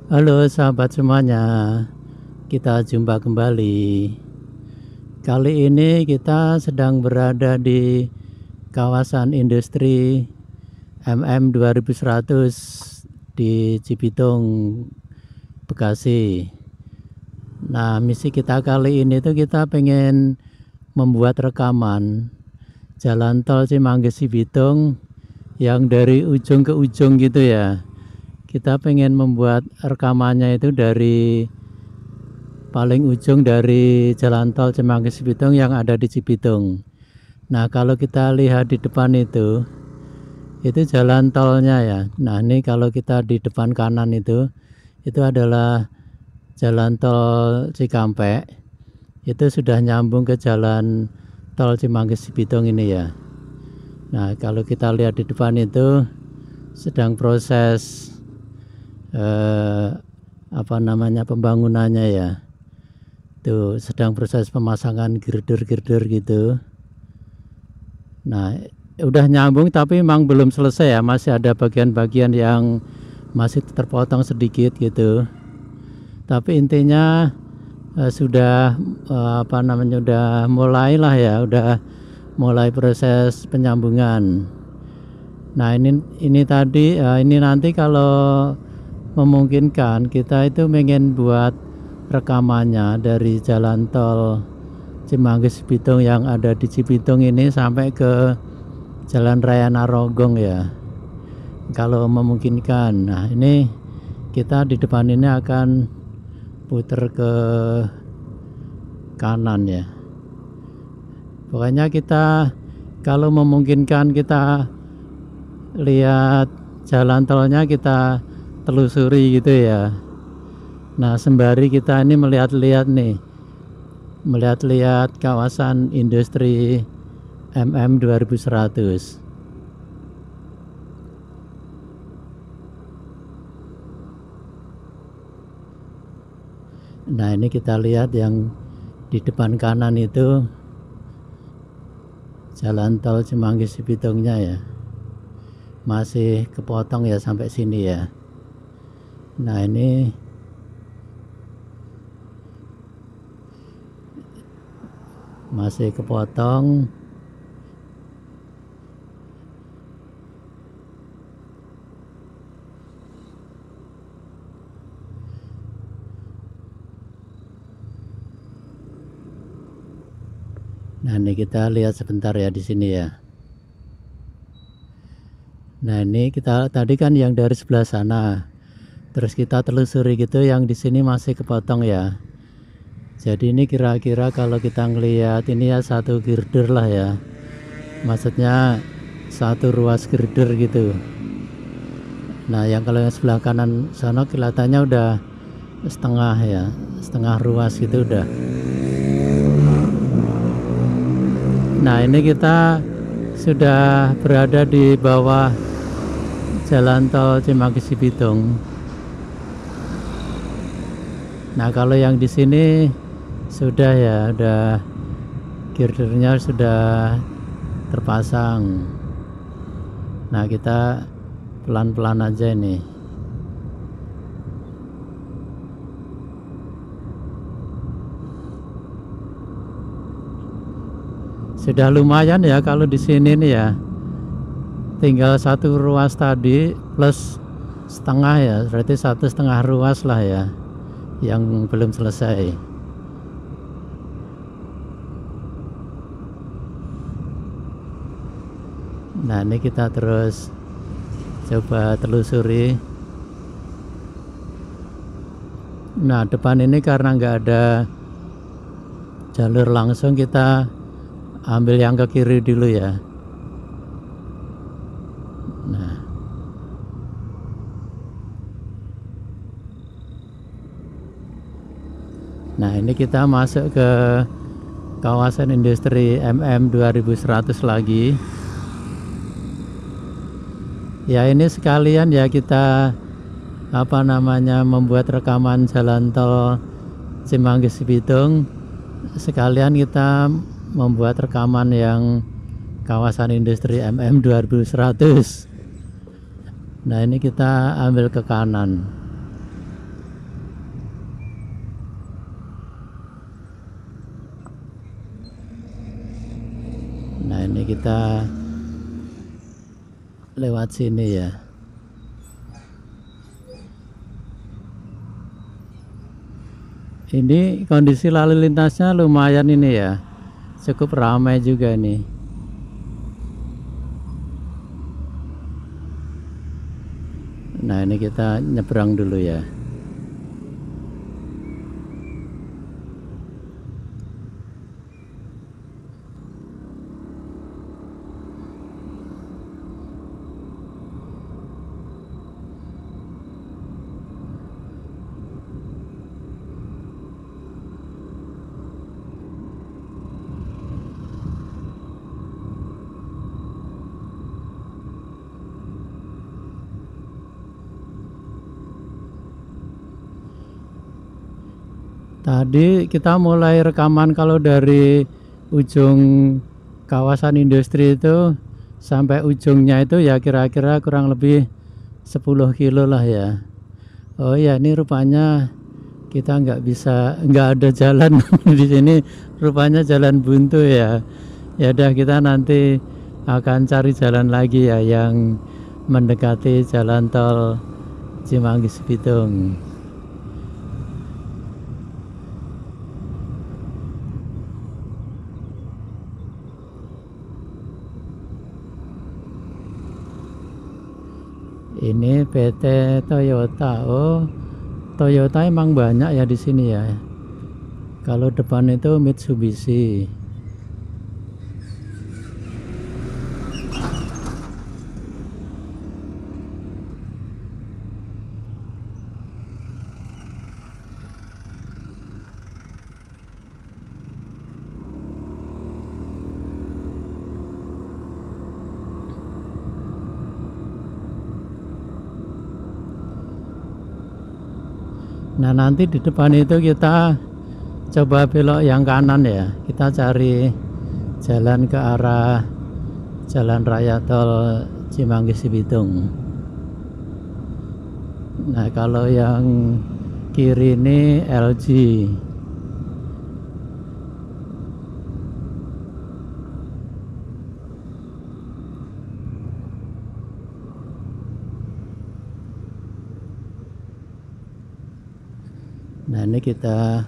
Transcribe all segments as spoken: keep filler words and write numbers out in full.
Halo sahabat semuanya, kita jumpa kembali. Kali ini kita sedang berada di kawasan industri M M dua ribu seratus di Cibitung, Bekasi. Nah, misi kita kali ini tuh kita pengen membuat rekaman jalan tol Cimanggis Cibitung yang dari ujung ke ujung gitu ya. Kita pengen membuat rekamannya itu dari paling ujung dari jalan tol Cimanggis Cibitung yang ada di Cibitung. Nah, kalau kita lihat di depan itu, itu jalan tolnya ya. Nah, ini kalau kita di depan kanan itu, itu adalah jalan tol Cikampek. Itu sudah nyambung ke jalan tol Cimanggis Cibitung ini ya. Nah, kalau kita lihat di depan itu sedang proses Eh, apa namanya pembangunannya ya, tuh sedang proses pemasangan girder-girder gitu. Nah, udah nyambung tapi memang belum selesai ya, masih ada bagian-bagian yang masih terpotong sedikit gitu. Tapi intinya eh, sudah eh, apa namanya udah mulailah ya, udah mulai proses penyambungan. Nah, ini ini tadi eh, ini nanti kalau memungkinkan kita itu pengen buat rekamannya dari jalan tol Cimanggis Cibitung yang ada di Cibitung ini sampai ke Jalan Raya Narogong ya, kalau memungkinkan. Nah, ini kita di depan ini akan putar ke kanan ya. Pokoknya kita kalau memungkinkan kita lihat jalan tolnya, kita telusuri gitu ya. Nah, sembari kita ini melihat-lihat nih, melihat-lihat kawasan industri M M dua ribu seratus. Nah, ini kita lihat yang di depan kanan itu jalan tol Cimanggis Cibitungnya ya, masih kepotong ya sampai sini ya. Nah, ini masih kepotong. Nah, ini kita lihat sebentar ya di sini ya. Nah, ini kita tadi kan yang dari sebelah sana. Terus kita telusuri gitu, yang di sini masih kepotong ya. Jadi ini kira-kira kalau kita ngelihat ini ya satu girder lah ya. Maksudnya satu ruas girder gitu. Nah, yang kalau yang sebelah kanan sana kelihatannya udah setengah ya, setengah ruas gitu udah. Nah, ini kita sudah berada di bawah jalan tol Cimanggis Cibitung. Nah, kalau yang di sini sudah ya, udah girdernya sudah terpasang. Nah, kita pelan-pelan aja ini. Sudah lumayan ya kalau di sini nih ya. Tinggal satu ruas tadi plus setengah ya, berarti satu setengah ruas lah ya yang belum selesai. Nah, ini kita terus coba telusuri. Nah, depan ini karena nggak ada jalur langsung, kita ambil yang ke kiri dulu ya. Nah, Nah, ini kita masuk ke kawasan industri M M dua ribu seratus lagi. Ya, ini sekalian ya kita apa namanya membuat rekaman jalan tol Cimanggis Cibitung. Sekalian kita membuat rekaman yang kawasan industri M M dua ribu seratus. Nah, ini kita ambil ke kanan. kita lewat sini ya. Ini kondisi lalu lintasnya lumayan ini ya, cukup ramai juga nih. Nah ini kita nyebrang dulu ya. Tadi kita mulai rekaman kalau dari ujung kawasan industri itu sampai ujungnya itu ya kira-kira kurang lebih sepuluh kilo lah ya. Oh ya, ini rupanya kita nggak bisa, nggak ada jalan di sini, rupanya jalan buntu ya. Ya udah, kita nanti akan cari jalan lagi ya yang mendekati jalan tol Cimanggis Bitung. Ini P T Toyota. Oh, Toyota emang banyak ya di sini ya. Kalau depan itu Mitsubishi. Nah nanti di depan itu kita coba belok yang kanan ya. Kita cari jalan ke arah Jalan Raya Tol Cimanggis Bitung. Nah kalau yang kiri ini L G. Nah ini kita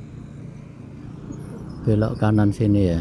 belok kanan sini ya.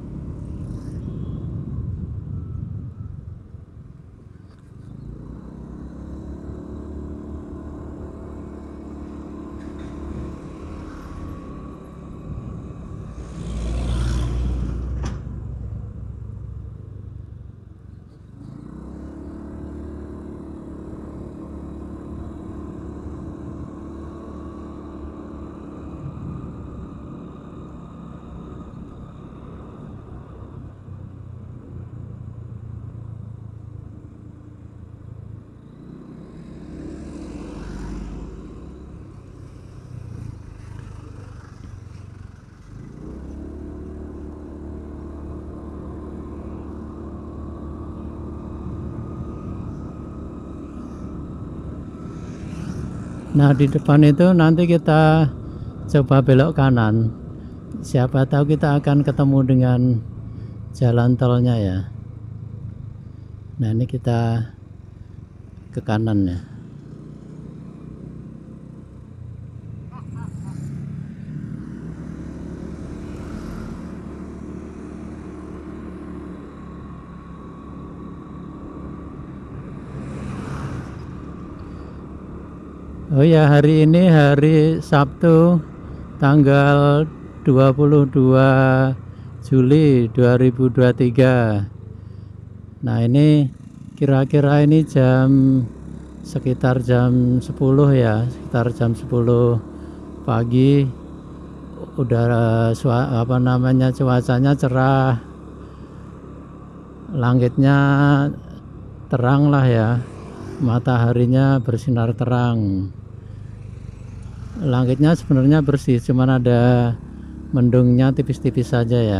Nah di depan itu nanti kita coba belok kanan. Siapa tahu kita akan ketemu dengan jalan tolnya ya. Nah ini kita ke kanan ya. Oh ya, hari ini hari Sabtu tanggal dua puluh dua Juli dua ribu dua puluh tiga. Nah ini kira-kira ini jam sekitar jam sepuluh ya, sekitar jam sepuluh pagi. Udara apa namanya cuacanya cerah, langitnya terang lah ya, mataharinya bersinar terang. Langitnya sebenarnya bersih, cuman ada mendungnya tipis-tipis saja ya.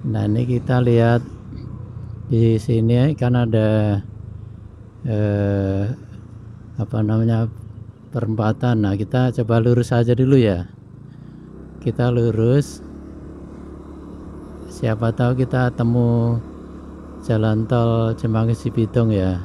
Nah, ini kita lihat di sini kan ada eh, apa namanya perempatan. Nah, kita coba lurus aja dulu ya. Kita lurus. Siapa tahu kita temu jalan tol Cimanggis Cibitung ya.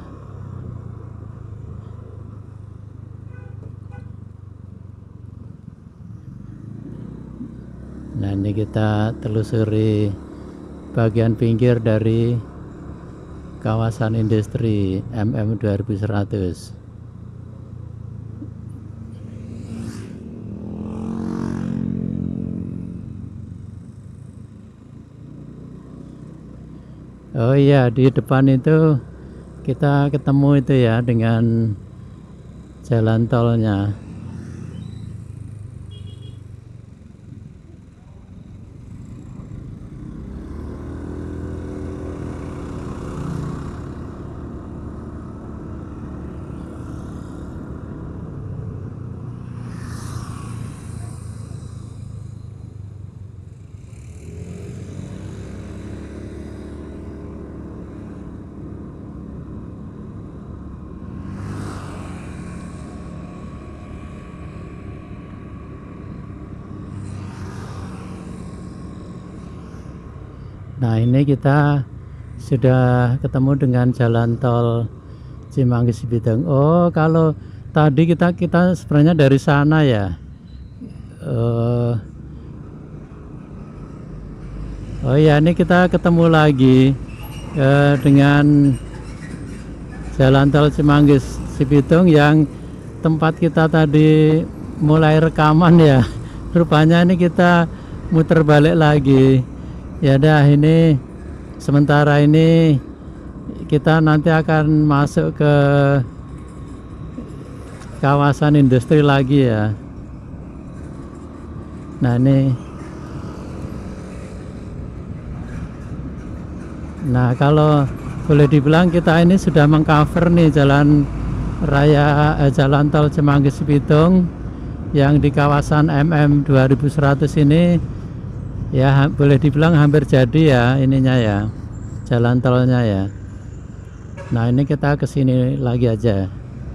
Nah, ini kita telusuri bagian pinggir dari kawasan industri M M dua ribu seratus. Oh iya, di depan itu kita ketemu itu ya dengan jalan tolnya. Nah, ini kita sudah ketemu dengan jalan tol Cimanggis Cibitung. Oh, kalau tadi kita kita sebenarnya dari sana ya. Uh, oh ya, ini kita ketemu lagi uh, dengan jalan tol Cimanggis Cibitung yang tempat kita tadi mulai rekaman ya. Rupanya ini kita muter balik lagi. Ya dah, ini sementara ini kita nanti akan masuk ke kawasan industri lagi ya. Nah, ini nah kalau boleh dibilang kita ini sudah mengcover nih jalan raya eh, jalan tol Cimanggis Cibitung yang di kawasan M M dua ribu seratus ini. Ya, boleh dibilang hampir jadi ya ininya ya, jalan tolnya ya. Nah, ini kita ke sini lagi aja.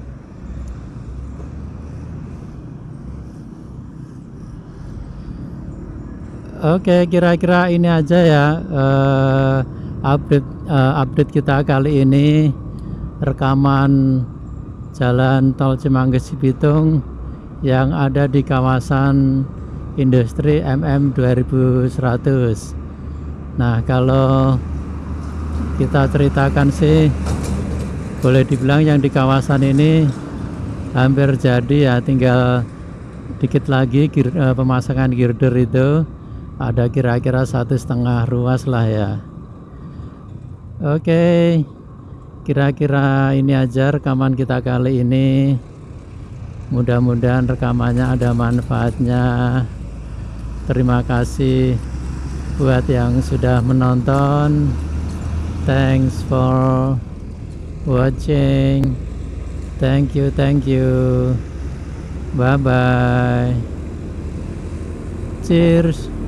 Oke, kira-kira ini aja ya uh, update uh, update kita kali ini, rekaman jalan tol Cimanggis Cibitung yang ada di kawasan industri M M dua ribu seratus. Nah, kalau kita ceritakan sih boleh dibilang yang di kawasan ini hampir jadi ya, tinggal dikit lagi gir, eh, pemasangan girder itu ada kira-kira satu setengah ruas lah ya. Oke, kira-kira ini aja rekaman kita kali ini. Mudah-mudahan rekamannya ada manfaatnya. Terima kasih buat yang sudah menonton. Thanks for watching. Thank you, thank you. Bye bye. Cheers.